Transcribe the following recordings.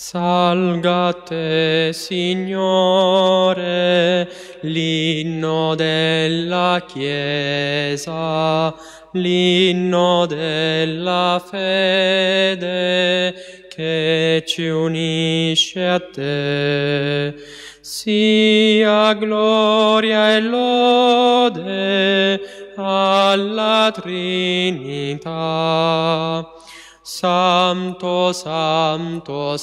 Salga a te, Signore, l'inno della Chiesa, l'inno della fede che ci unisce a te. Sia gloria e lode alla Trinità. Santo, Santo,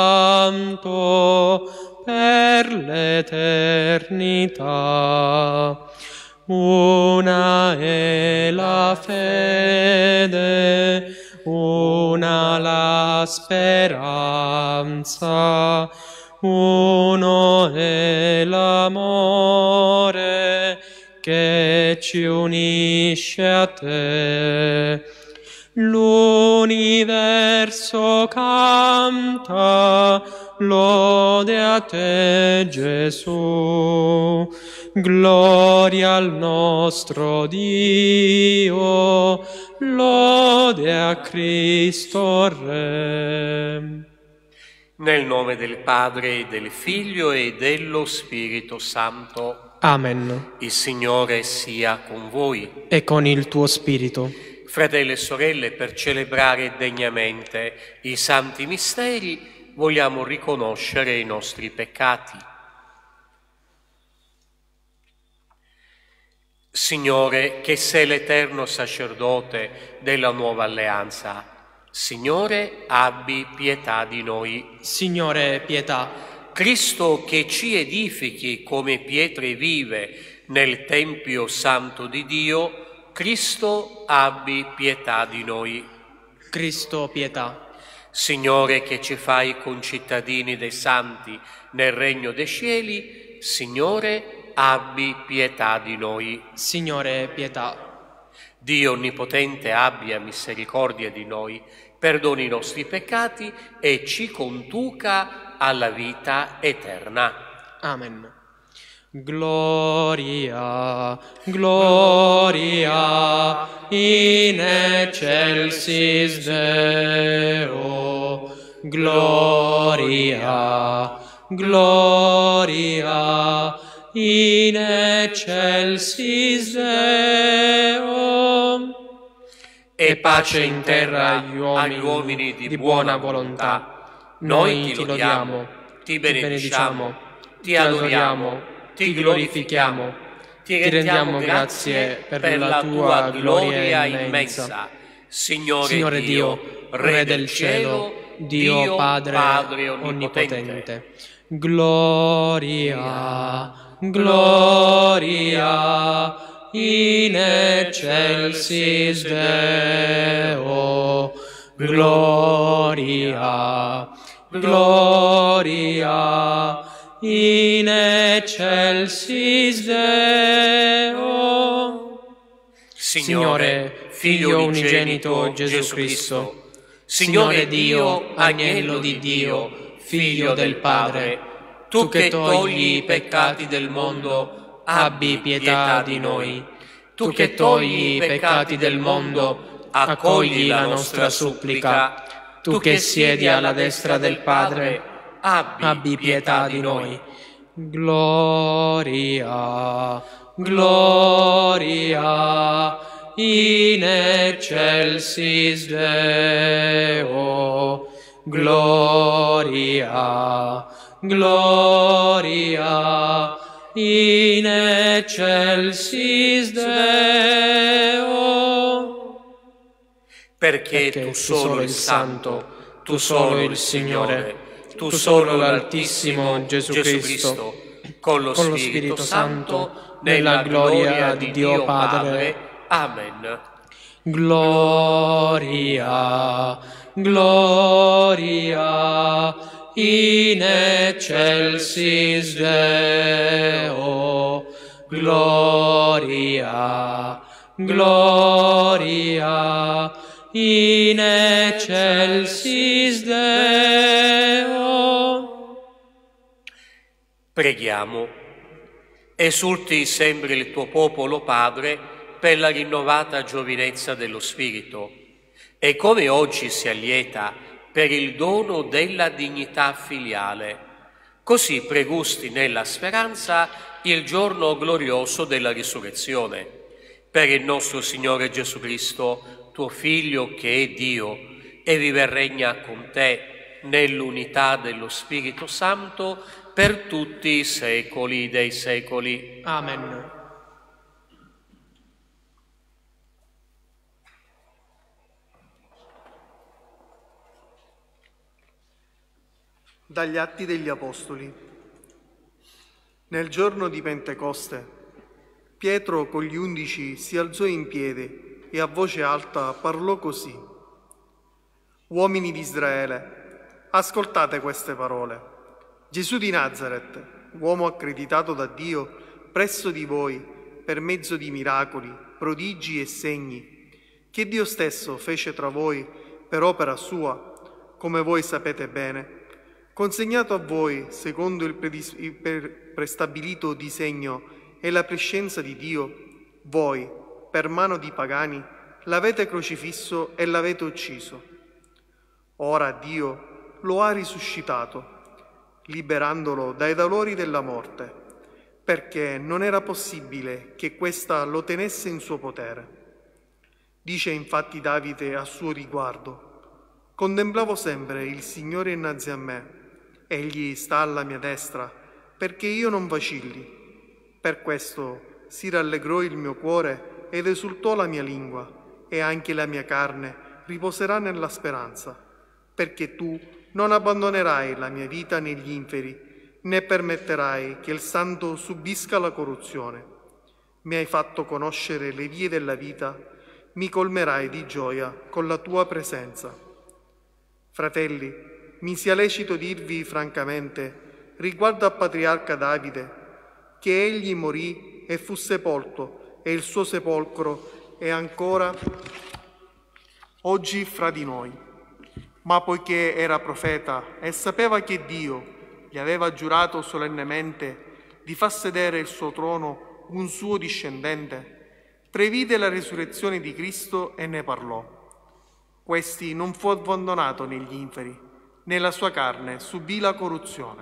Santo, per l'eternità. Una è la fede, una la speranza, uno è l'amore che ci unisce a te. L'universo canta lode a te, Gesù. Gloria al nostro Dio, lode a Cristo Re. Nel nome del Padre, del Figlio e dello Spirito Santo. Amen. Il Signore sia con voi. E con il tuo spirito. Fratelli e sorelle, per celebrare degnamente i santi misteri, vogliamo riconoscere i nostri peccati. Signore, che sei l'eterno sacerdote della nuova alleanza, Signore, abbi pietà di noi. Signore, pietà. Cristo, che ci edifichi come pietre vive nel Tempio Santo di Dio, Cristo, abbi pietà di noi. Cristo, pietà. Signore, che ci fai concittadini dei santi nel regno dei cieli, Signore, abbi pietà di noi. Signore, pietà. Dio Onnipotente abbia misericordia di noi, perdoni i nostri peccati e ci conduca alla vita eterna. Amen. Gloria, gloria in excelsis Deo. Gloria, gloria in excelsis Deo. E pace in terra agli uomini di buona volontà. Noi ti lodiamo, ti benediciamo, ti adoriamo, ti glorifichiamo, ti rendiamo grazie per la tua gloria immensa. Signore Dio, Re del cielo, Dio Padre Onnipotente. Gloria, gloria in excelsis Deo. Gloria, gloria in excelsis Deo. Signore, Figlio unigenito Gesù Cristo, Signore Dio, Agnello di Dio, Figlio del Padre, tu che togli i peccati del mondo, abbi pietà di noi. Tu che togli i peccati del mondo, accogli la nostra supplica. Tu che siedi alla destra del Padre, abbi pietà di noi. Gloria, gloria in excelsis Deo. Gloria, gloria in excelsis Deo. Perché tu solo il Santo, tu solo il Signore, tu solo l'Altissimo Gesù Cristo, con lo Spirito Santo, nella gloria di Dio Padre. Amen. Gloria, gloria in excelsis Deo. Gloria, gloria in excelsis Deo. Preghiamo. Esulti sempre il tuo popolo, Padre, per la rinnovata giovinezza dello Spirito, e come oggi si allieta per il dono della dignità filiale, così pregusti nella speranza il giorno glorioso della risurrezione. Per il nostro Signore Gesù Cristo, tuo Figlio che è Dio e vive e regna con te nell'unità dello Spirito Santo per tutti i secoli dei secoli. Amen. Dagli Atti degli Apostoli. Nel giorno di Pentecoste, Pietro con gli 11 si alzò in piedi e a voce alta parlò così: «Uomini di Israele, ascoltate queste parole. Gesù di Nazaret, uomo accreditato da Dio presso di voi per mezzo di miracoli, prodigi e segni, che Dio stesso fece tra voi per opera sua, come voi sapete bene, consegnato a voi secondo il prestabilito disegno e la prescienza di Dio, voi, per mano di pagani, l'avete crocifisso e l'avete ucciso. Ora Dio lo ha risuscitato, liberandolo dai dolori della morte, perché non era possibile che questa lo tenesse in suo potere. Dice infatti Davide a suo riguardo: «Contemplavo sempre il Signore innanzi a me, Egli sta alla mia destra, perché io non vacilli. Per questo si rallegrò il mio cuore ed esultò la mia lingua, e anche la mia carne riposerà nella speranza, perché tu non abbandonerai la mia vita negli inferi, né permetterai che il Santo subisca la corruzione. Mi hai fatto conoscere le vie della vita, mi colmerai di gioia con la tua presenza. Fratelli, mi sia lecito dirvi francamente, riguardo al patriarca Davide, che egli morì e fu sepolto, e il suo sepolcro è ancora oggi fra di noi. Ma poiché era profeta e sapeva che Dio gli aveva giurato solennemente di far sedere il suo trono un suo discendente, previde la resurrezione di Cristo e ne parlò. Questi non fu abbandonato negli inferi, nella sua carne subì la corruzione.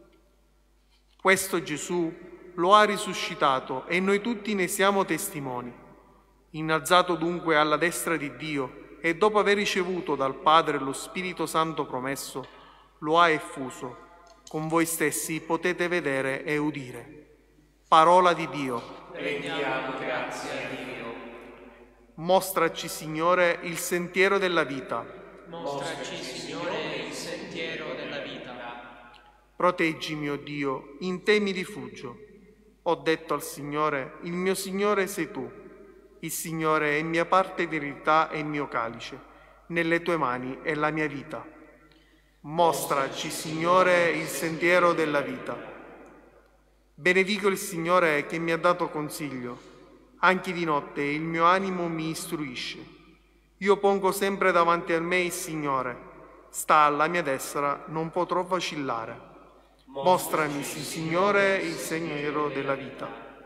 Questo Gesù lo ha risuscitato e noi tutti ne siamo testimoni. Innalzato dunque alla destra di Dio e dopo aver ricevuto dal Padre lo Spirito Santo promesso, lo ha effuso. Con voi stessi potete vedere e udire. Parola di Dio. Rendiamo grazie a Dio. Mostraci, Signore, il sentiero della vita. Mostraci, Signore, il sentiero della vita. Proteggimi, o Dio, in te mi rifugio. Ho detto al Signore, il mio Signore sei tu. Il Signore è mia parte di eredità e mio calice. Nelle tue mani è la mia vita. Mostraci, Signore, il sentiero della vita. Benedico il Signore che mi ha dato consiglio. Anche di notte il mio animo mi istruisce. Io pongo sempre davanti a me il Signore, sta alla mia destra, non potrò vacillare. Mostrami, Signore, il sentiero della vita.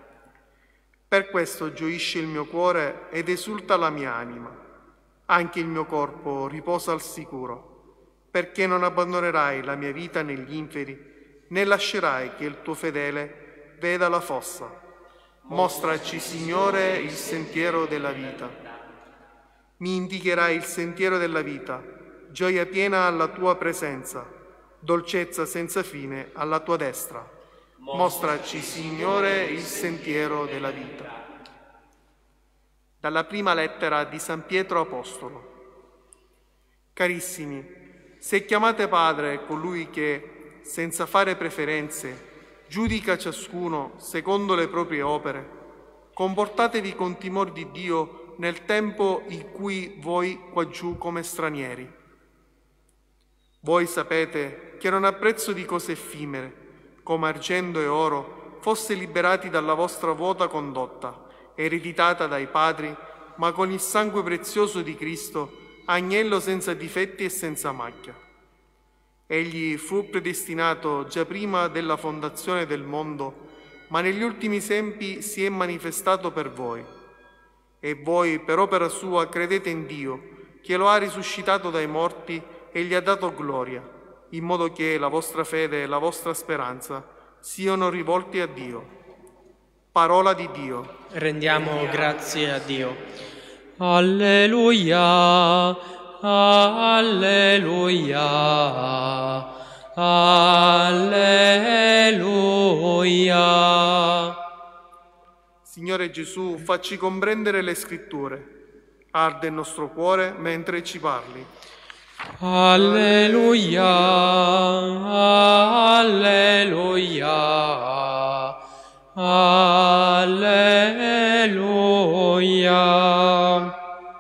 Per questo gioisce il mio cuore ed esulta la mia anima. Anche il mio corpo riposa al sicuro, perché non abbandonerai la mia vita negli inferi, né lascerai che il tuo fedele veda la fossa. Mostraci, Signore, il sentiero della vita. Mi indicherai il sentiero della vita, gioia piena alla tua presenza, dolcezza senza fine alla tua destra. Mostraci, Signore, il sentiero della vita. Dalla prima lettera di San Pietro Apostolo. Carissimi, se chiamate Padre colui che, senza fare preferenze, giudica ciascuno secondo le proprie opere, comportatevi con timor di Dio nel tempo in cui voi quaggiù come stranieri. Voi sapete che non a prezzo di cose effimere, come argento e oro, foste liberati dalla vostra vuota condotta, ereditata dai padri, ma con il sangue prezioso di Cristo, agnello senza difetti e senza macchia. Egli fu predestinato già prima della fondazione del mondo, ma negli ultimi tempi si è manifestato per voi. E voi, per opera sua, credete in Dio, che lo ha risuscitato dai morti e gli ha dato gloria, in modo che la vostra fede e la vostra speranza siano rivolti a Dio. Parola di Dio. Rendiamo grazie a Dio. Alleluia, alleluia, alleluia. Signore Gesù, facci comprendere le Scritture. Arde il nostro cuore mentre ci parli. Alleluia, alleluia, alleluia.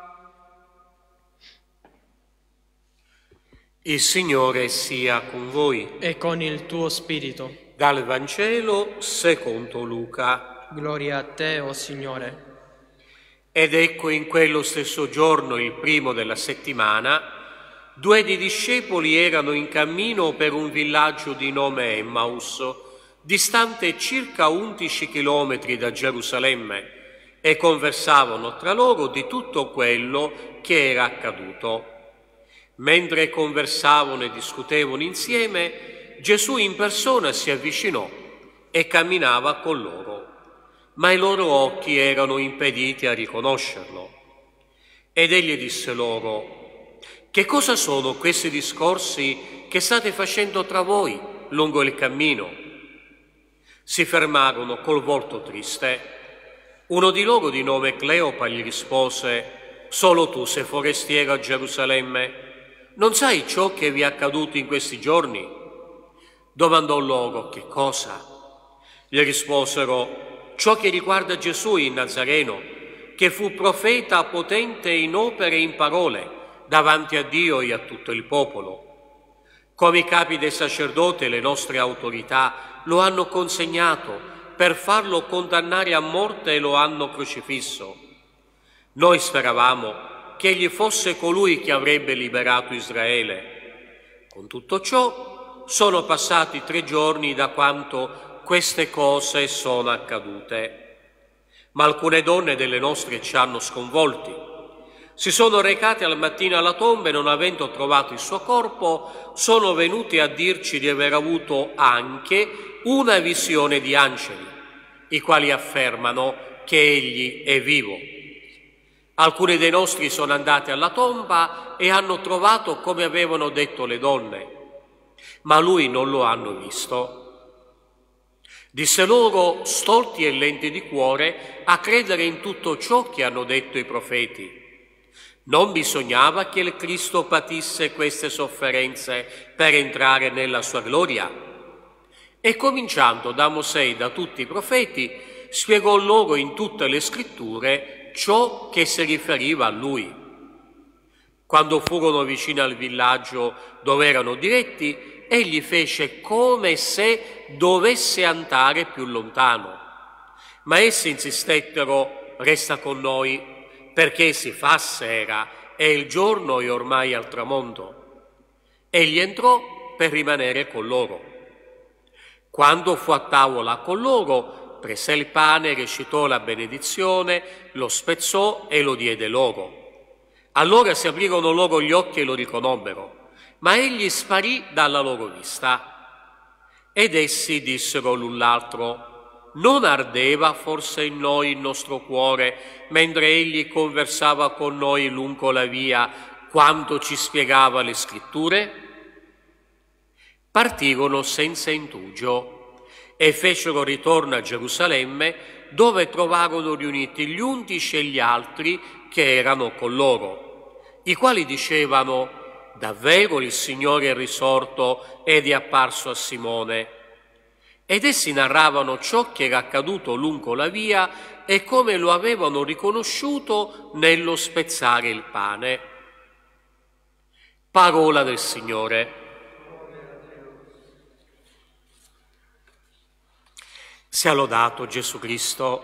Il Signore sia con voi. E con il tuo spirito. Dal Vangelo secondo Luca. Gloria a te, o Signore. Ed ecco in quello stesso giorno, il primo della settimana, 2 di discepoli erano in cammino per un villaggio di nome Emmaus, distante circa 11 chilometri da Gerusalemme, e conversavano tra loro di tutto quello che era accaduto. Mentre conversavano e discutevano insieme, Gesù in persona si avvicinò e camminava con loro, ma i loro occhi erano impediti a riconoscerlo. Ed egli disse loro: «Che cosa sono questi discorsi che state facendo tra voi lungo il cammino?» Si fermarono col volto triste. Uno di loro, di nome Cleopa, gli rispose: «Solo tu sei forestiero a Gerusalemme? Non sai ciò che vi è accaduto in questi giorni?» Domandò loro: «Che cosa?» Gli risposero: «Ciò che riguarda Gesù il Nazareno, che fu profeta potente in opere e in parole davanti a Dio e a tutto il popolo. Come i capi dei sacerdoti e le nostre autorità lo hanno consegnato per farlo condannare a morte e lo hanno crocifisso. Noi speravamo che egli fosse colui che avrebbe liberato Israele. Con tutto ciò sono passati 3 giorni da quanto queste cose sono accadute. Ma alcune donne delle nostre ci hanno sconvolti. Si sono recate al mattino alla tomba e, non avendo trovato il suo corpo, sono venuti a dirci di aver avuto anche una visione di angeli, i quali affermano che egli è vivo. Alcuni dei nostri sono andati alla tomba e hanno trovato come avevano detto le donne, ma lui non lo hanno visto». Disse loro, stolti e lenti di cuore a credere in tutto ciò che hanno detto i profeti: «Non bisognava che il Cristo patisse queste sofferenze per entrare nella sua gloria?» E cominciando da Mosè e da tutti i profeti, spiegò loro in tutte le scritture ciò che si riferiva a lui. Quando furono vicini al villaggio dove erano diretti, egli fece come se dovesse andare più lontano. Ma essi insistettero: «Resta con noi, perché si fa sera e il giorno è ormai al tramonto». Egli entrò per rimanere con loro. Quando fu a tavola con loro, prese il pane, recitò la benedizione, lo spezzò e lo diede loro. Allora si aprirono loro gli occhi e lo riconobbero, ma egli sparì dalla loro vista. Ed essi dissero l'un l'altro: «Non ardeva forse in noi il nostro cuore mentre egli conversava con noi lungo la via, quando ci spiegava le scritture?» Partirono senza indugio e fecero ritorno a Gerusalemme, dove trovarono riuniti gli 11 e gli altri che erano con loro, i quali dicevano: «Davvero il Signore è risorto ed è apparso a Simone». Ed essi narravano ciò che era accaduto lungo la via e come lo avevano riconosciuto nello spezzare il pane. Parola del Signore. Sia lodato Gesù Cristo.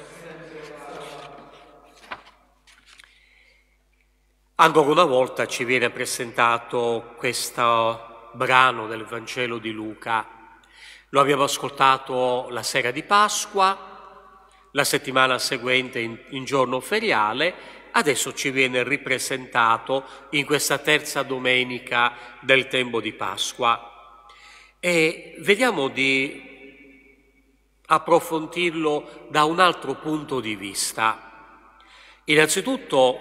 Ancora una volta ci viene presentato questo brano del Vangelo di Luca. Lo abbiamo ascoltato la sera di Pasqua, la settimana seguente in giorno feriale, adesso ci viene ripresentato in questa terza domenica del tempo di Pasqua. E vediamo di approfondirlo da un altro punto di vista. Innanzitutto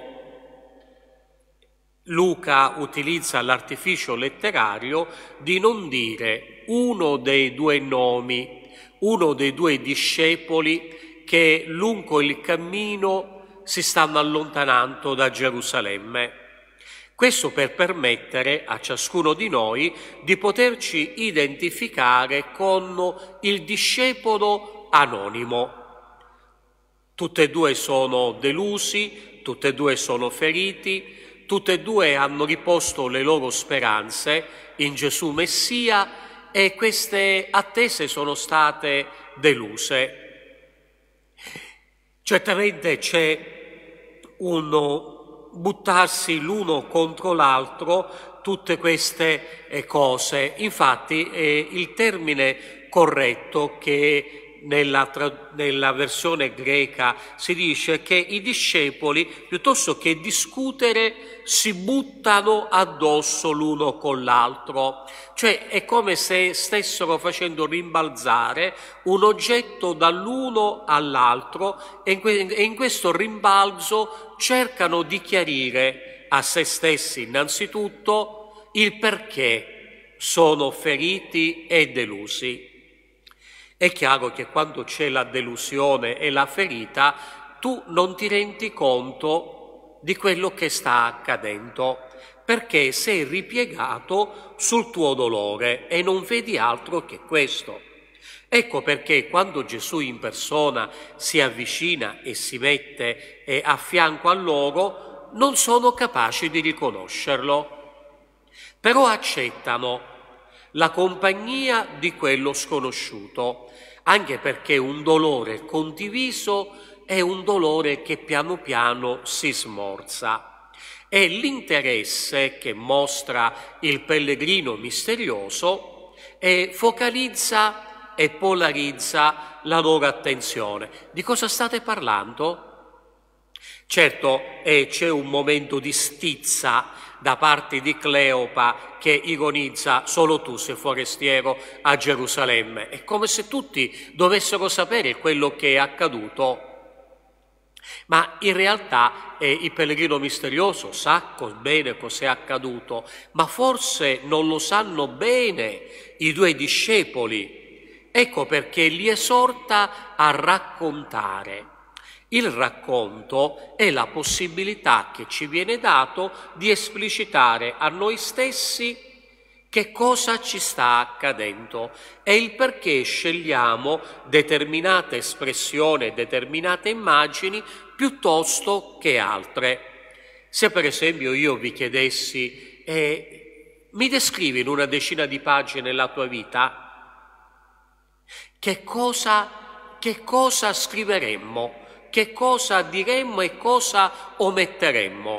Luca utilizza l'artificio letterario di non dire uno dei due nomi, uno dei due discepoli che lungo il cammino si stanno allontanando da Gerusalemme. Questo per permettere a ciascuno di noi di poterci identificare con il discepolo anonimo. Tutti e due sono delusi, tutti e due sono feriti, tutti e due hanno riposto le loro speranze in Gesù Messia e queste attese sono state deluse. Certamente c'è un buttarsi l'uno contro l'altro, tutte queste cose. Infatti il termine corretto che nella versione greca si dice che i discepoli, piuttosto che discutere, si buttano addosso l'uno con l'altro. Cioè è come se stessero facendo rimbalzare un oggetto dall'uno all'altro e in questo rimbalzo cercano di chiarire a se stessi innanzitutto il perché sono feriti e delusi. È chiaro che quando c'è la delusione e la ferita, tu non ti rendi conto di quello che sta accadendo, perché sei ripiegato sul tuo dolore e non vedi altro che questo. Ecco perché quando Gesù in persona si avvicina e si mette a fianco a loro, non sono capaci di riconoscerlo, però accettano la compagnia di quello sconosciuto, anche perché un dolore condiviso è un dolore che piano piano si smorza. E l'interesse che mostra il pellegrino misterioso focalizza e polarizza la loro attenzione. Di cosa state parlando? Certo, c'è un momento di stizza da parte di Cleopa che ironizza: solo tu sei forestiero a Gerusalemme. È come se tutti dovessero sapere quello che è accaduto. Ma in realtà il pellegrino misterioso sa bene cos'è accaduto, ma forse non lo sanno bene i due discepoli. Ecco perché li esorta a raccontare. Il racconto è la possibilità che ci viene dato di esplicitare a noi stessi che cosa ci sta accadendo e il perché scegliamo determinate espressioni, determinate immagini piuttosto che altre. Se per esempio io vi chiedessi mi descrivi in una decina di pagine la tua vita, che cosa scriveremmo? Che cosa diremmo e cosa ometteremmo?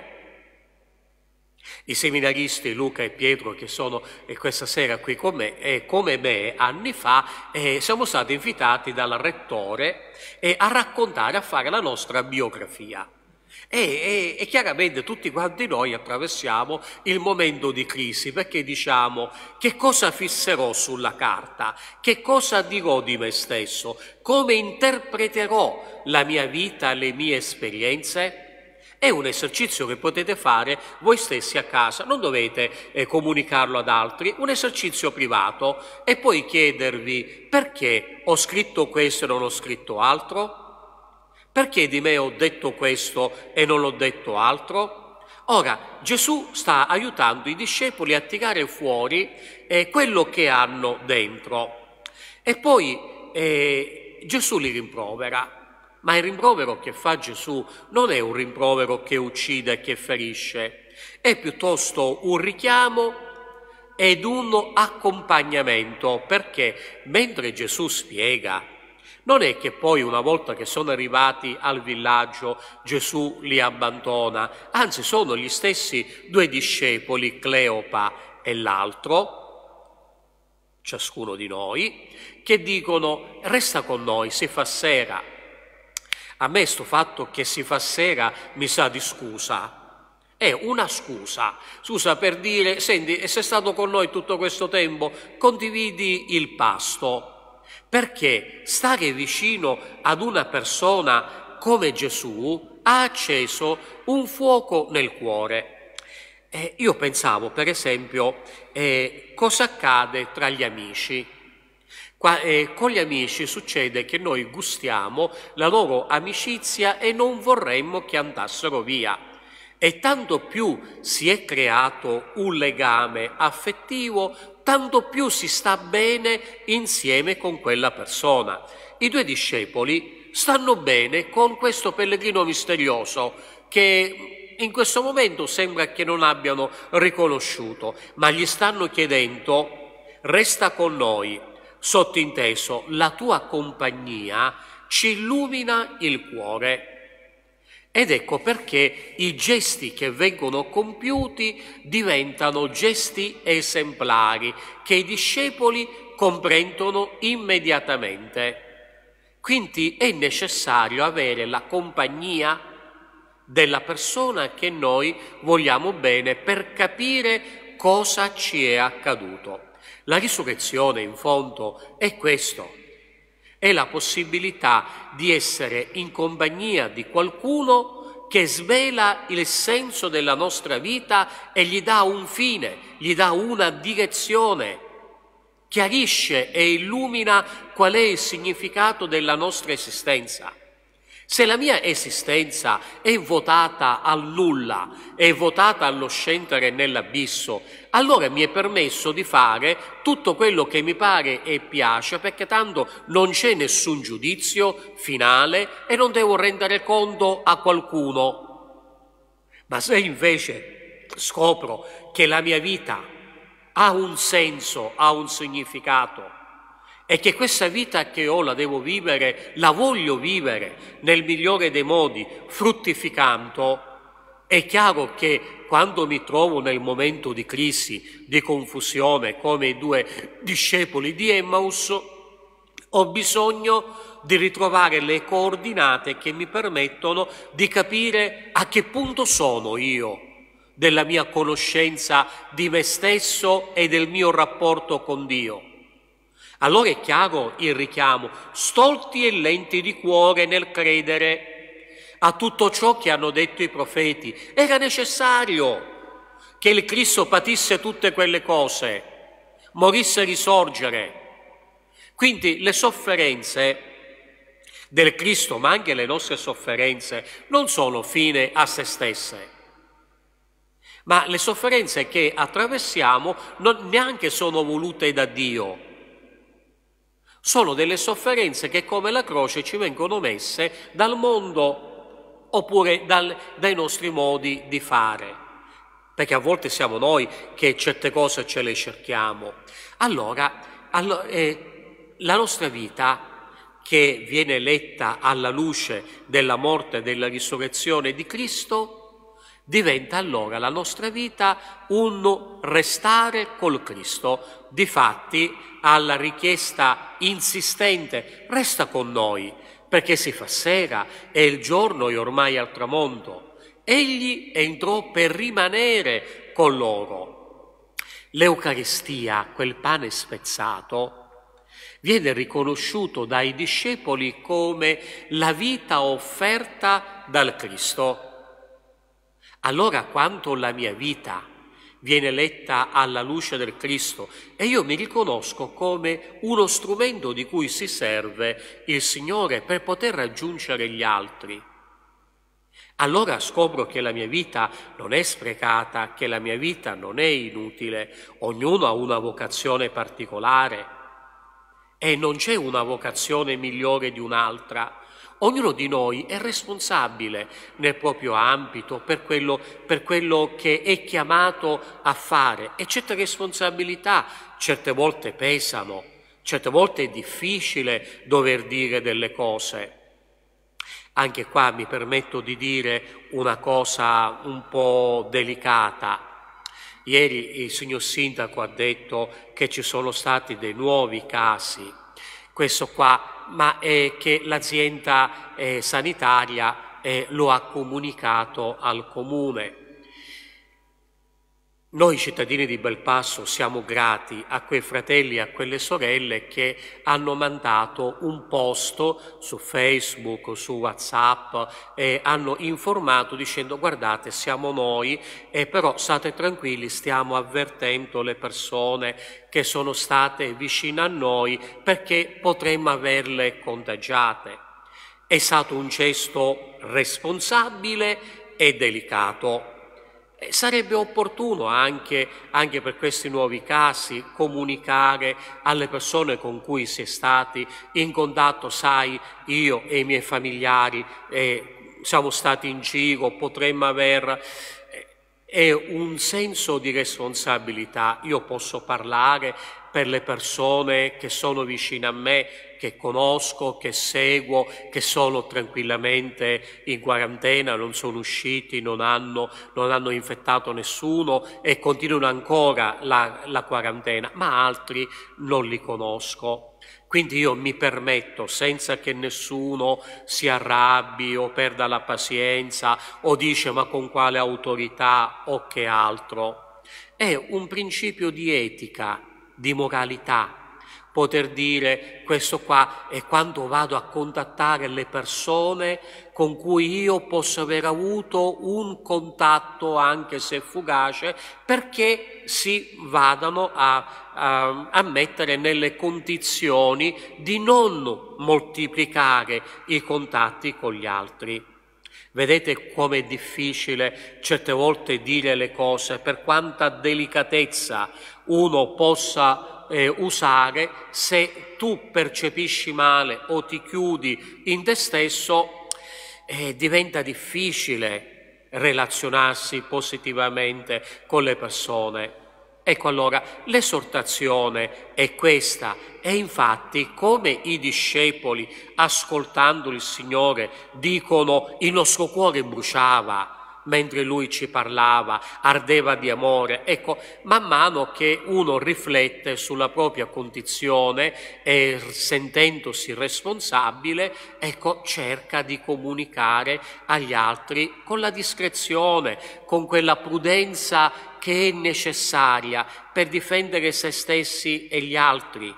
I seminaristi Luca e Pietro, che sono questa sera qui con me, come me anni fa, siamo stati invitati dal rettore a raccontare, a fare la nostra biografia. E chiaramente tutti quanti noi attraversiamo il momento di crisi, perché diciamo: che cosa fisserò sulla carta? Che cosa dirò di me stesso? Come interpreterò la mia vita, le mie esperienze? È un esercizio che potete fare voi stessi a casa, non dovete comunicarlo ad altri, un esercizio privato, e poi chiedervi: perché ho scritto questo e non ho scritto altro? Perché di me ho detto questo e non ho detto altro? Ora, Gesù sta aiutando i discepoli a tirare fuori quello che hanno dentro. E poi Gesù li rimprovera, ma il rimprovero che fa Gesù non è un rimprovero che uccide e che ferisce, è piuttosto un richiamo ed un accompagnamento, perché mentre Gesù spiega, non è che poi una volta che sono arrivati al villaggio Gesù li abbandona, anzi sono gli stessi due discepoli, Cleopa e l'altro, ciascuno di noi, che dicono: resta con noi, si fa sera. A me sto fatto che si fa sera mi sa di scusa. È una scusa per dire: senti, sei stato con noi tutto questo tempo, condividi il pasto. Perché stare vicino ad una persona come Gesù ha acceso un fuoco nel cuore. Io pensavo, per esempio, cosa accade tra gli amici. Con gli amici succede che noi gustiamo la loro amicizia e non vorremmo che andassero via. E tanto più si è creato un legame affettivo, tanto più si sta bene insieme con quella persona. I due discepoli stanno bene con questo pellegrino misterioso che in questo momento sembra che non abbiano riconosciuto, ma gli stanno chiedendo: resta con noi. Sottinteso, la tua compagnia ci illumina il cuore. Ed ecco perché i gesti che vengono compiuti diventano gesti esemplari che i discepoli comprendono immediatamente. Quindi è necessario avere la compagnia della persona che noi vogliamo bene per capire cosa ci è accaduto. La risurrezione, in fondo, è questo. È la possibilità di essere in compagnia di qualcuno che svela il senso della nostra vita e gli dà un fine, gli dà una direzione, chiarisce e illumina qual è il significato della nostra esistenza. Se la mia esistenza è votata al nulla, è votata allo scendere nell'abisso, allora mi è permesso di fare tutto quello che mi pare e piace, perché tanto non c'è nessun giudizio finale e non devo rendere conto a qualcuno. Ma se invece scopro che la mia vita ha un senso, ha un significato, e che questa vita che ho la devo vivere, la voglio vivere nel migliore dei modi, fruttificando, è chiaro che quando mi trovo nel momento di crisi, di confusione, come i due discepoli di Emmaus, ho bisogno di ritrovare le coordinate che mi permettono di capire a che punto sono io della mia conoscenza di me stesso e del mio rapporto con Dio. Allora è chiaro il richiamo: stolti e lenti di cuore nel credere a tutto ciò che hanno detto i profeti. Era necessario che il Cristo patisse tutte quelle cose, morisse e risorgere. Quindi le sofferenze del Cristo, ma anche le nostre sofferenze, non sono fine a se stesse, ma le sofferenze che attraversiamo non neanche sono volute da Dio. Sono delle sofferenze che, come la croce, ci vengono messe dal mondo oppure dai nostri modi di fare, perché a volte siamo noi che certe cose ce le cerchiamo. Allora la nostra vita, che viene letta alla luce della morte e della risurrezione di Cristo, diventa allora la nostra vita un restare col Cristo. Difatti, alla richiesta insistente: resta con noi, perché si fa sera e il giorno è ormai al tramonto, egli entrò per rimanere con loro. L'Eucaristia, quel pane spezzato, viene riconosciuto dai discepoli come la vita offerta dal Cristo. Allora, quanto la mia vita viene letta alla luce del Cristo e io mi riconosco come uno strumento di cui si serve il Signore per poter raggiungere gli altri, allora scopro che la mia vita non è sprecata, che la mia vita non è inutile. Ognuno ha una vocazione particolare e non c'è una vocazione migliore di un'altra. Ognuno di noi è responsabile nel proprio ambito per quello che è chiamato a fare, e certe responsabilità certe volte pesano, certe volte è difficile dover dire delle cose. Anche qua mi permetto di dire una cosa un po' delicata. Ieri il signor Sindaco ha detto che ci sono stati dei nuovi casi. Questo qua ma che l'azienda sanitaria lo ha comunicato al comune. Noi cittadini di Belpasso siamo grati a quei fratelli e a quelle sorelle che hanno mandato un post su Facebook, su WhatsApp e hanno informato dicendo: guardate, siamo noi, però state tranquilli, stiamo avvertendo le persone che sono state vicine a noi perché potremmo averle contagiate. È stato un gesto responsabile e delicato. Sarebbe opportuno anche per questi nuovi casi comunicare alle persone con cui si è stati in contatto: sai, io e i miei familiari siamo stati in giro, potremmo aver... È un senso di responsabilità. Io posso parlare per le persone che sono vicine a me, che conosco, che seguo, che sono tranquillamente in quarantena, non sono usciti, non hanno infettato nessuno e continuano ancora la quarantena, ma altri non li conosco. Quindi io mi permetto, senza che nessuno si arrabbi o perda la pazienza o dice ma con quale autorità o che altro, è un principio di etica, di moralità, poter dire questo qua è quando vado a contattare le persone con cui io posso aver avuto un contatto anche se fugace, perché si vadano a mettere nelle condizioni di non moltiplicare i contatti con gli altri. Vedete com'è difficile certe volte dire le cose, per quanta delicatezza uno possa usare. Se tu percepisci male o ti chiudi in te stesso, diventa difficile relazionarsi positivamente con le persone. Ecco, allora l'esortazione è questa, e infatti come i discepoli, ascoltando il Signore, dicono: il nostro cuore bruciava mentre Lui ci parlava, ardeva di amore. Ecco, man mano che uno riflette sulla propria condizione e sentendosi responsabile, ecco, cerca di comunicare agli altri con la discrezione, con quella prudenza che è necessaria per difendere se stessi e gli altri.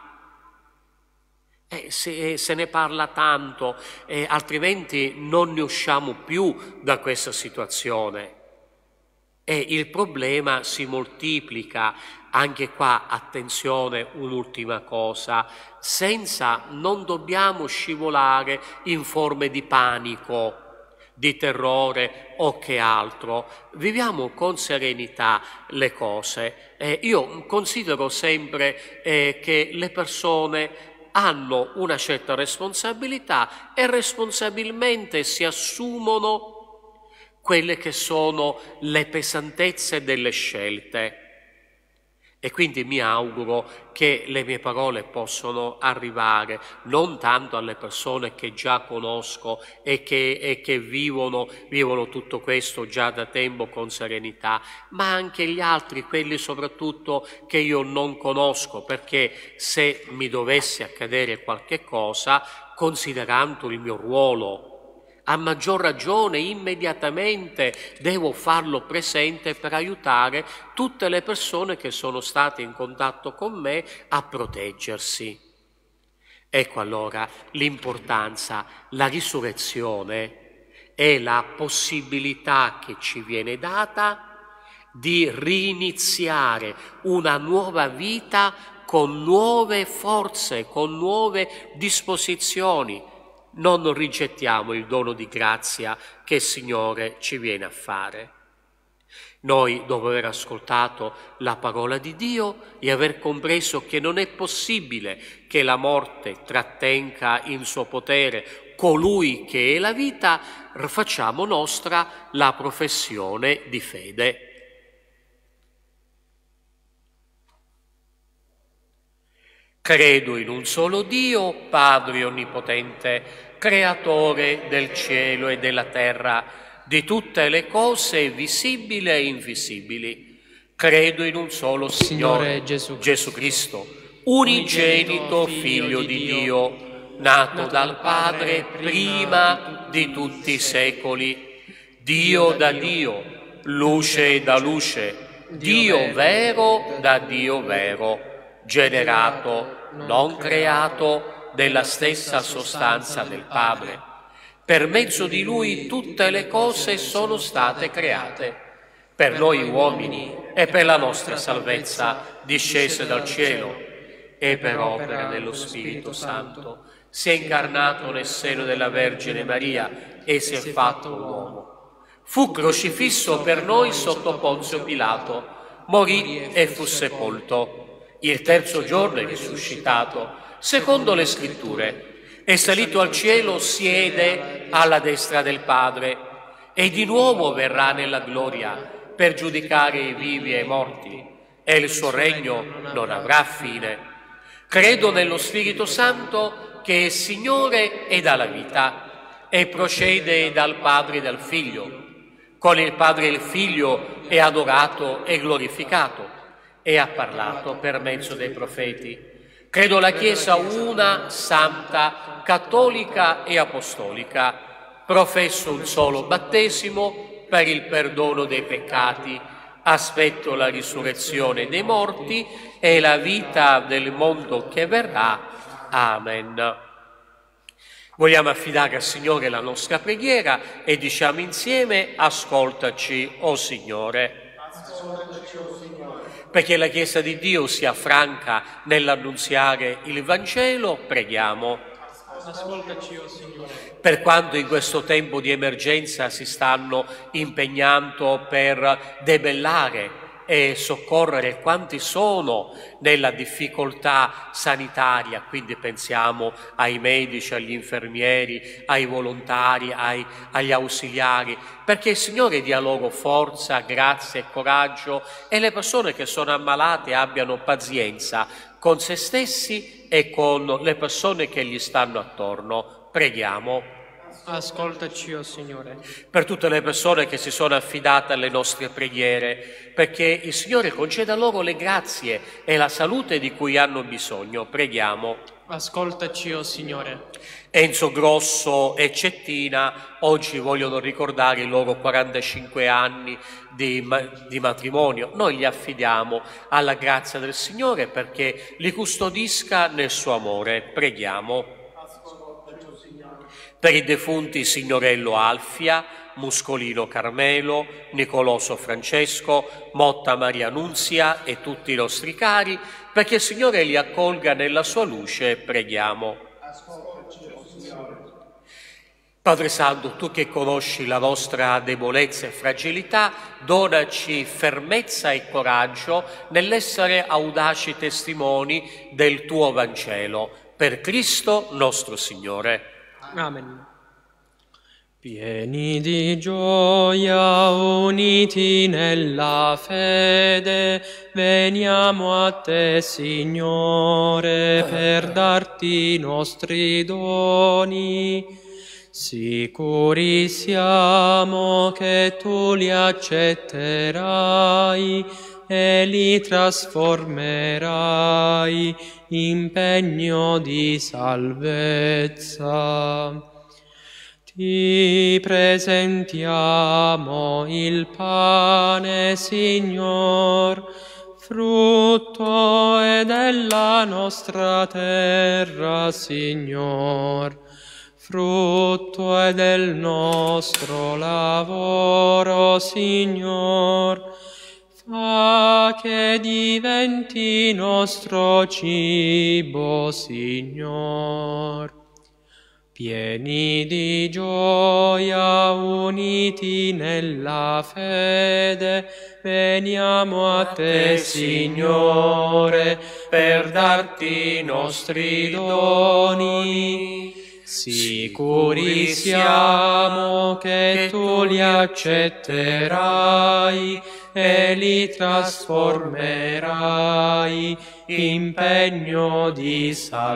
Se ne parla tanto, altrimenti non ne usciamo più da questa situazione. E il problema si moltiplica. Anche qua, attenzione, un'ultima cosa: non dobbiamo scivolare in forme di panico, di terrore o che altro. Viviamo con serenità le cose. Io considero sempre che le persone hanno una certa responsabilità e responsabilmente si assumono quelle che sono le pesantezze delle scelte. E quindi mi auguro che le mie parole possano arrivare non tanto alle persone che già conosco e che vivono tutto questo già da tempo con serenità, ma anche agli altri, quelli soprattutto che io non conosco, perché se mi dovesse accadere qualche cosa, considerando il mio ruolo, a maggior ragione immediatamente devo farlo presente per aiutare tutte le persone che sono state in contatto con me a proteggersi. Ecco allora l'importanza, la risurrezione è la possibilità che ci viene data di riniziare una nuova vita con nuove forze, con nuove disposizioni. Non rigettiamo il dono di grazia che il Signore ci viene a fare. Noi, dopo aver ascoltato la parola di Dio e aver compreso che non è possibile che la morte trattenga in suo potere colui che è la vita, facciamo nostra la professione di fede. Credo in un solo Dio, Padre onnipotente, creatore del cielo e della terra, di tutte le cose visibili e invisibili. Credo in un solo Signore Gesù Cristo, unigenito Figlio di Dio, nato dal Padre prima di tutti i secoli, Dio da Dio, luce da luce, Dio vero da Dio vero, generato, non creato, della stessa sostanza del Padre. Per mezzo di Lui tutte le cose sono state create. Per noi uomini e per la nostra salvezza discese dal cielo e per opera dello Spirito Santo si è incarnato nel seno della Vergine Maria e si è fatto uomo. Fu crocifisso per noi sotto Ponzio Pilato, morì e fu sepolto. Il terzo giorno è risuscitato, secondo le Scritture, è salito al cielo, siede alla destra del Padre e di nuovo verrà nella gloria per giudicare i vivi e i morti, e il suo regno non avrà fine. Credo nello Spirito Santo che è Signore e dà la vita e procede dal Padre e dal Figlio. Con il Padre e il Figlio è adorato e glorificato e ha parlato per mezzo dei profeti. Credo la Chiesa una, santa, cattolica e apostolica. Professo un solo battesimo per il perdono dei peccati, aspetto la risurrezione dei morti e la vita del mondo che verrà. Amen. Vogliamo affidare al Signore la nostra preghiera e diciamo insieme: ascoltaci, o Signore. Ascoltaci, o Signore. Perché la Chiesa di Dio sia franca nell'annunziare il Vangelo, preghiamo. Ascoltaci, o Signore. Per quanto in questo tempo di emergenza si stanno impegnando per debellare e soccorrere quanti sono nella difficoltà sanitaria, quindi pensiamo ai medici, agli infermieri, ai volontari, agli ausiliari, perché il Signore dia loro forza, grazia e coraggio e le persone che sono ammalate abbiano pazienza con se stessi e con le persone che gli stanno attorno. Preghiamo. Ascoltaci, o Signore. Per tutte le persone che si sono affidate alle nostre preghiere, perché il Signore conceda loro le grazie e la salute di cui hanno bisogno. Preghiamo. Ascoltaci, o Signore. Enzo Grosso e Cettina oggi vogliono ricordare i loro 45 anni di matrimonio. Noi li affidiamo alla grazia del Signore perché li custodisca nel suo amore. Preghiamo. Per i defunti Signorello Alfia, Muscolino Carmelo, Nicoloso Francesco, Motta Maria Nunzia e tutti i nostri cari, perché il Signore li accolga nella sua luce, preghiamo. Padre Santo, tu che conosci la nostra debolezza e fragilità, donaci fermezza e coraggio nell'essere audaci testimoni del tuo Vangelo. Per Cristo nostro Signore. Amen. Pieni di gioia, uniti nella fede, veniamo a te, Signore, per darti i nostri doni. Sicuri siamo che tu li accetterai e li trasformerai in pegno di salvezza. Ti presentiamo il pane, Signor, frutto è della nostra terra, Signor, frutto è del nostro lavoro, Signor. Fa che diventi nostro cibo, Signor. Pieni di gioia, uniti nella fede, veniamo a te, Signore, per darti i nostri doni. Sicuri siamo che tu li accetterai e li trasformerai in pegno di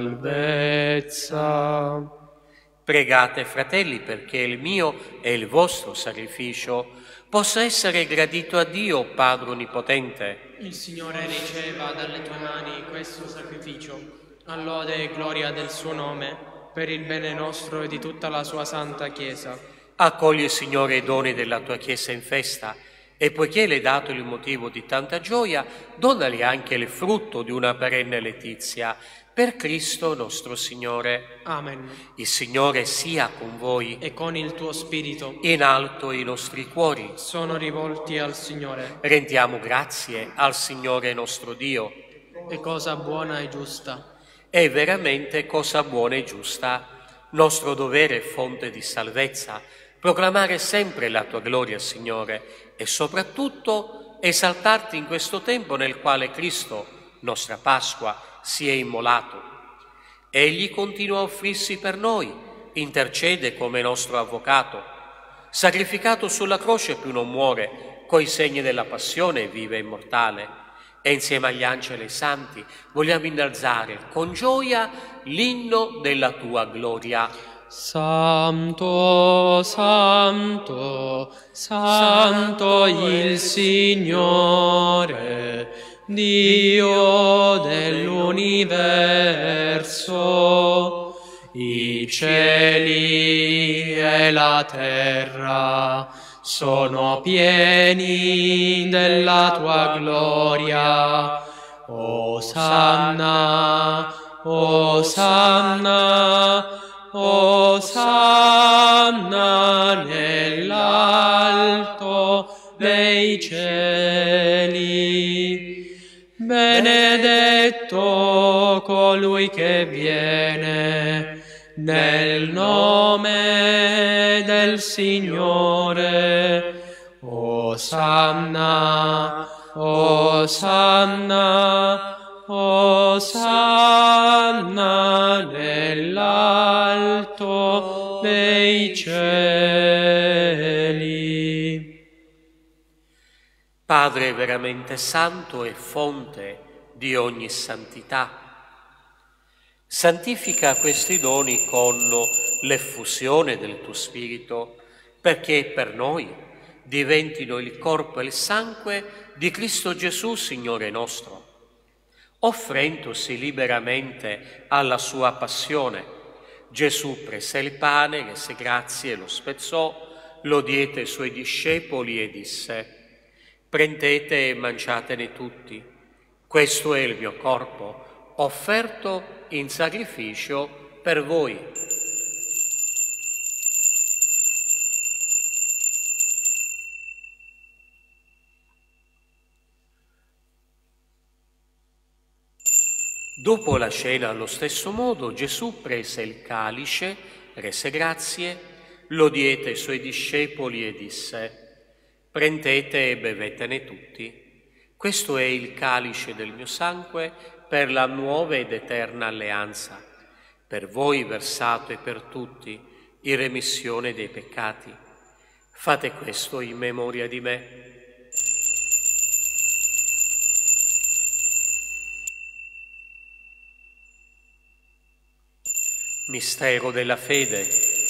salvezza. Pregate, fratelli, perché il mio e il vostro sacrificio possa essere gradito a Dio, Padre Onnipotente. Il Signore riceva dalle tue mani questo sacrificio, a lode e gloria del suo nome, per il bene nostro e di tutta la sua santa Chiesa. Accogli, Signore, i doni della tua Chiesa in festa e poiché le hai dato il motivo di tanta gioia, donali anche il frutto di una perenne letizia. Per Cristo nostro Signore. Amen. Il Signore sia con voi. E con il tuo spirito. In alto i nostri cuori Sono rivolti al Signore. rendiamo grazie al Signore nostro Dio. È cosa buona e giusta. È veramente cosa buona e giusta, nostro dovere e fonte di salvezza, proclamare sempre la tua gloria, Signore, e soprattutto esaltarti in questo tempo nel quale Cristo, nostra Pasqua, si è immolato. Egli continua a offrirsi per noi, intercede come nostro avvocato. Sacrificato sulla croce più non muore, coi segni della passione vive immortale. E insieme agli angeli e ai santi vogliamo innalzare con gioia l'inno della tua gloria. Santo, santo, santo il Signore, Dio dell'universo. I cieli e la terra sono pieni della tua gloria. Osanna, Osanna, Osanna nell'alto dei cieli. Benedetto colui che viene nel nome del Signore. Osanna, Osanna, Osanna nell'alto dei cieli. Padre veramente santo e fonte di ogni santità, santifica questi doni con l'effusione del tuo Spirito, perché per noi diventino il corpo e il sangue di Cristo Gesù, Signore nostro. Offrendosi liberamente alla sua passione, Gesù prese il pane, rese grazie, lo spezzò, lo diede ai suoi discepoli e disse: prendete e mangiatene tutti, questo è il mio corpo, offerto in sacrificio per voi. Dopo la cena, allo stesso modo, Gesù prese il calice, rese grazie, lo diede ai suoi discepoli e disse: prendete e bevetene tutti. Questo è il calice del mio sangue per la nuova ed eterna alleanza, per voi versato e per tutti in remissione dei peccati. Fate questo in memoria di me. Mistero della fede.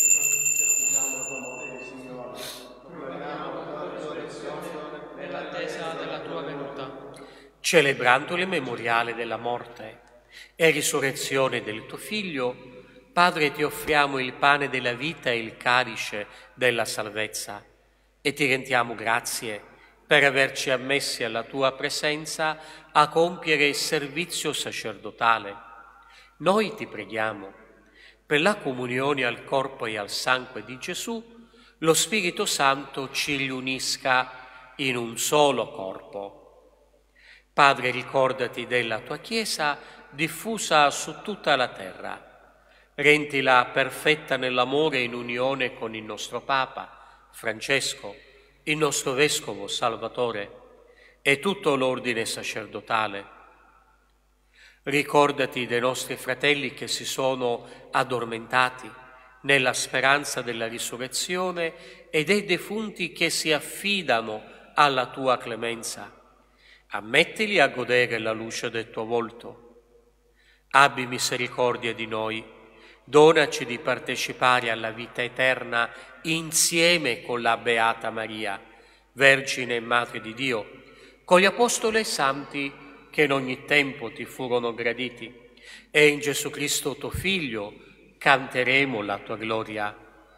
Nell'attesa della tua venuta. Celebrando il memoriale della morte e risurrezione del tuo Figlio, Padre, ti offriamo il pane della vita e il calice della salvezza e ti rendiamo grazie per averci ammessi alla tua presenza a compiere il servizio sacerdotale. Noi ti preghiamo, per la comunione al corpo e al sangue di Gesù, lo Spirito Santo ci riunisca in un solo corpo. Padre, ricordati della tua Chiesa diffusa su tutta la terra. Rendila perfetta nell'amore e in unione con il nostro Papa, Francesco, il nostro Vescovo Salvatore e tutto l'ordine sacerdotale. Ricordati dei nostri fratelli che si sono addormentati nella speranza della risurrezione e dei defunti che si affidano alla tua clemenza. Ammettili a godere la luce del tuo volto. Abbi misericordia di noi, donaci di partecipare alla vita eterna insieme con la Beata Maria, Vergine e Madre di Dio, con gli Apostoli e Santi che in ogni tempo ti furono graditi, e in Gesù Cristo tuo Figlio, canteremo la tua gloria.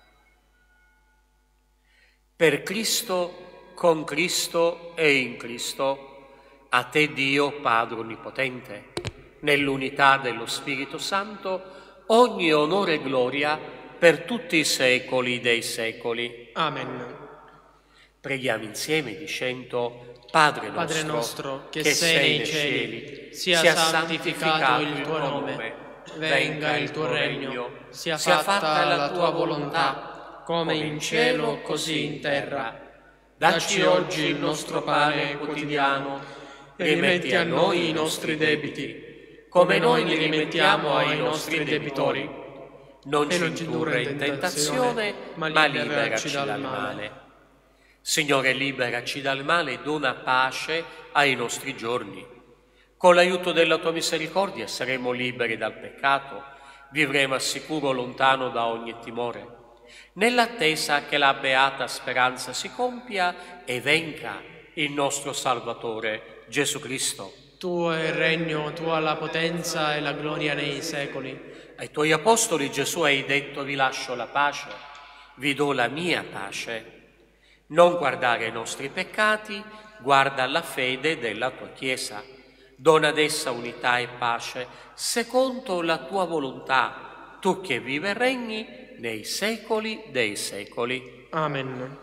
Per Cristo, con Cristo e in Cristo, a te Dio Padre Onnipotente, nell'unità dello Spirito Santo, ogni onore e gloria per tutti i secoli dei secoli. Amen. Preghiamo insieme dicendo: Padre nostro, che sei nei cieli, sia santificato il tuo nome, venga il tuo regno, sia fatta la tua volontà, come in cielo così in terra. Dacci oggi il nostro pane quotidiano e rimetti a noi i nostri debiti, come noi li rimettiamo ai nostri debitori. Non ci indurre in tentazione, ma liberaci dal male. Signore, liberaci dal male e dona pace ai nostri giorni. Con l'aiuto della tua misericordia saremo liberi dal peccato, vivremo al sicuro lontano da ogni timore, nell'attesa che la beata speranza si compia e venga il nostro Salvatore, Gesù Cristo. Tuo è il regno, tua la potenza e la gloria nei secoli. Ai tuoi apostoli Gesù hai detto: vi lascio la pace, vi do la mia pace. Non guardare ai nostri peccati, guarda alla fede della tua Chiesa. Dona ad essa unità e pace, secondo la tua volontà, tu che vivi e regni nei secoli dei secoli. Amen.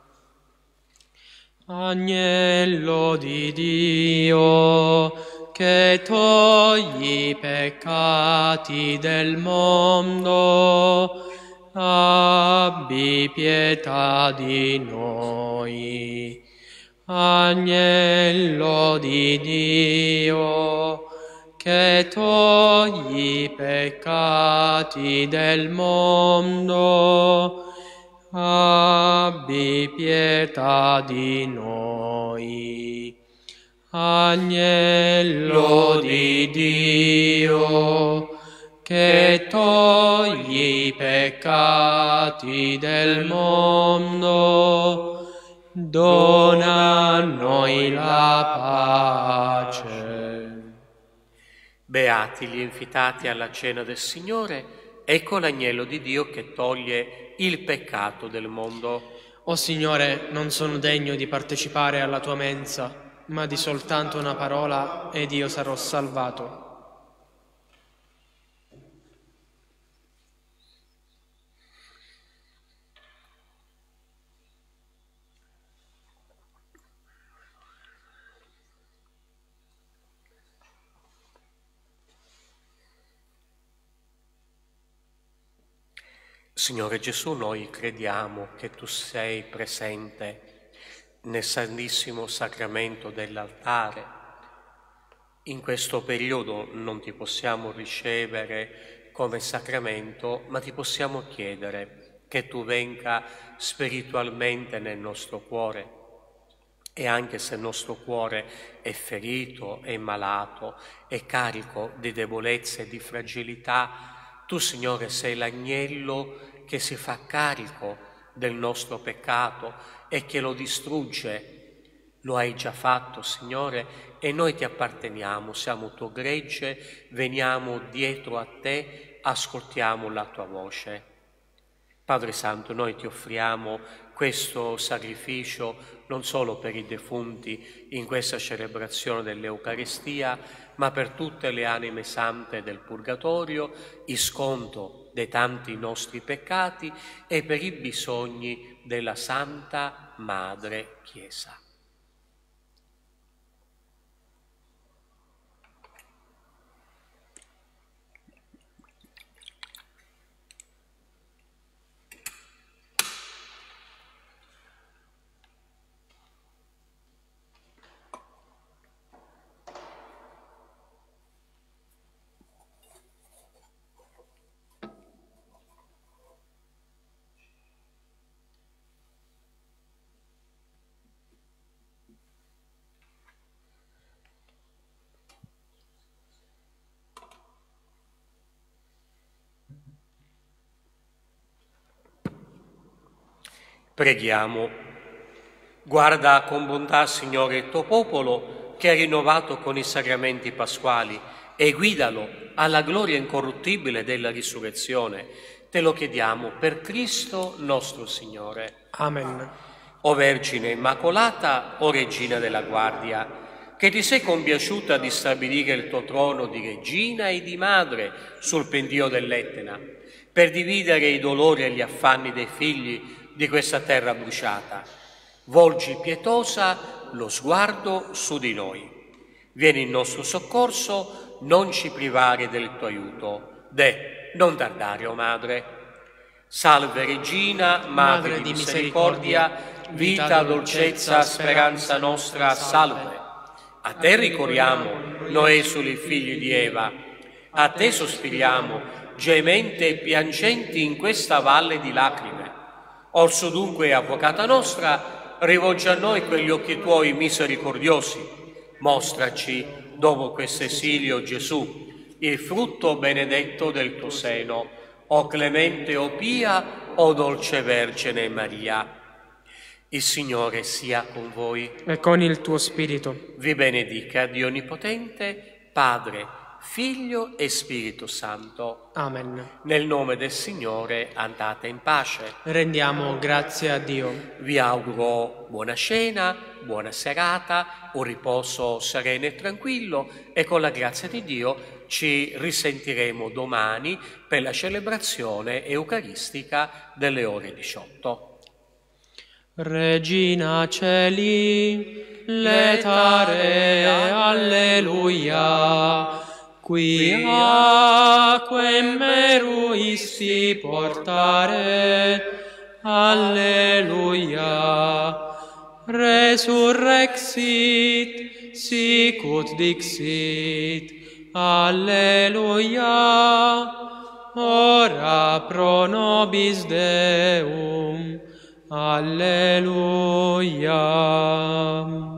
Agnello di Dio, che togli i peccati del mondo, abbi pietà di noi. Agnello di Dio, che togli i peccati del mondo, abbi pietà di noi. Agnello di Dio, che togli i peccati del mondo, dona a noi la pace. Beati gli invitati alla cena del Signore, ecco l'agnello di Dio che toglie il peccato del mondo. O Signore, non sono degno di partecipare alla tua mensa, ma di soltanto una parola ed io sarò salvato. Signore Gesù, noi crediamo che tu sei presente nel Santissimo Sacramento dell'altare. In questo periodo non ti possiamo ricevere come sacramento, ma ti possiamo chiedere che tu venga spiritualmente nel nostro cuore. E anche se il nostro cuore è ferito, è malato, è carico di debolezze e di fragilità, tu, Signore, sei l'agnello che si fa carico del nostro peccato e che lo distrugge. Lo hai già fatto, Signore, e noi ti apparteniamo, siamo tuo gregge, veniamo dietro a te, ascoltiamo la tua voce. Padre Santo, noi ti offriamo questo sacrificio non solo per i defunti in questa celebrazione dell'Eucaristia, ma per tutte le anime sante del Purgatorio, in sconto dei tanti nostri peccati e per i bisogni della Santa Madre Chiesa. Preghiamo. Guarda con bontà, Signore, il tuo popolo che è rinnovato con i sacramenti pasquali e guidalo alla gloria incorruttibile della risurrezione. Te lo chiediamo per Cristo nostro Signore. Amen. O Vergine Immacolata, o Regina della Guardia, che ti sei compiaciuta di stabilire il tuo trono di regina e di madre sul pendio dell'Etna, per dividere i dolori e gli affanni dei figli di questa terra bruciata. Volgi pietosa lo sguardo su di noi. Vieni in nostro soccorso, non ci privare del tuo aiuto. Non tardare, o Madre. Salve Regina, Madre di misericordia, vita, dolcezza, speranza nostra, salve. A te ricorriamo, noi esuli figli di Eva. A te sospiriamo, gemente e piangenti in questa valle di lacrime. Orso dunque, Avvocata nostra, rivolgi a noi quegli occhi tuoi misericordiosi. Mostraci, dopo questo esilio, Gesù, il frutto benedetto del tuo seno, o clemente o pia, o dolce Vergine Maria. Il Signore sia con voi. E con il tuo spirito. Vi benedica Dio Onnipotente, Padre, Figlio e Spirito Santo. Amen. Nel nome del Signore andate in pace. Rendiamo grazie a Dio. Vi auguro buona cena, buona serata, un riposo sereno e tranquillo e con la grazia di Dio ci risentiremo domani per la celebrazione eucaristica delle ore 18. Regina Celi, letare, alleluia, quiem meruisti portare, alleluia, resurrexit, sicut dixit, alleluia, ora pro nobis Deum, alleluia.